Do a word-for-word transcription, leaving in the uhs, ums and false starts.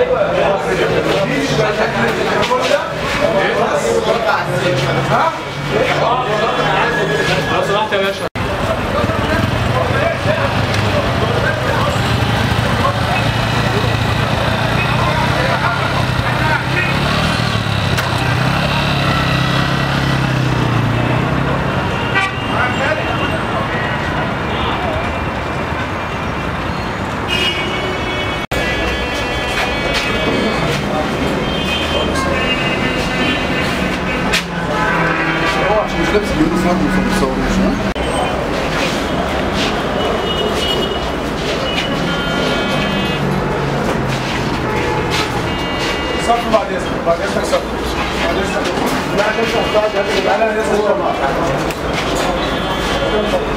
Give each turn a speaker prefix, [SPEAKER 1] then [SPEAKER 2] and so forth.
[SPEAKER 1] لو سمحت يا باشا.
[SPEAKER 2] مش لابس اليونيفورم فما بتصوروش ها؟
[SPEAKER 3] صف بعد اذنك بعد اذنك صف بعد اذنك لا تنسى بعد اذنك لا لا